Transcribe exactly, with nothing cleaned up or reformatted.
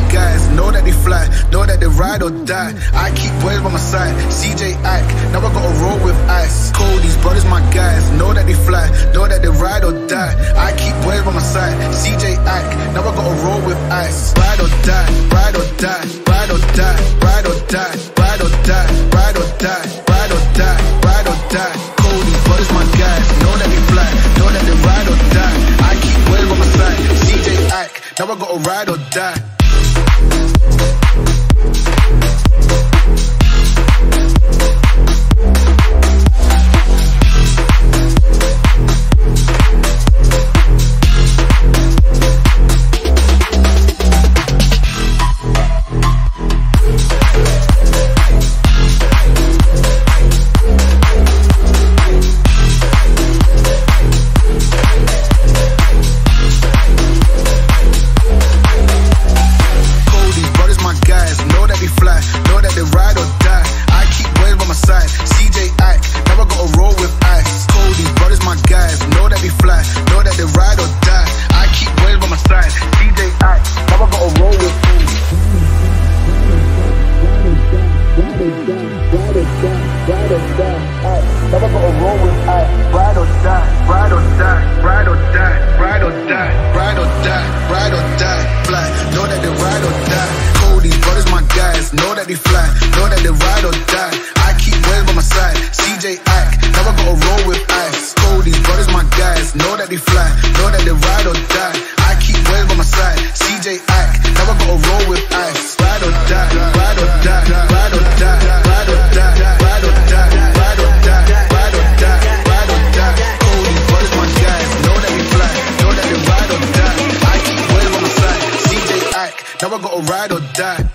guys, know that they fly, know that they ride or die. I keep boys by my side, C J Ike, now I gotta roll with ice. Cody's brothers, my guys, know that they fly, know that they ride or die. I keep boys by my side, C J Ike, now I gotta roll with ice. Ride or die, ride or die, ride or die, ride or die, ride or die, ride or die, ride or die, ride or die. Cody's brothers, my guys, know that they fly, know that they ride or die. I keep boys by my side, C J Ike, now I gotta ride or die. Now I gotta ride or die.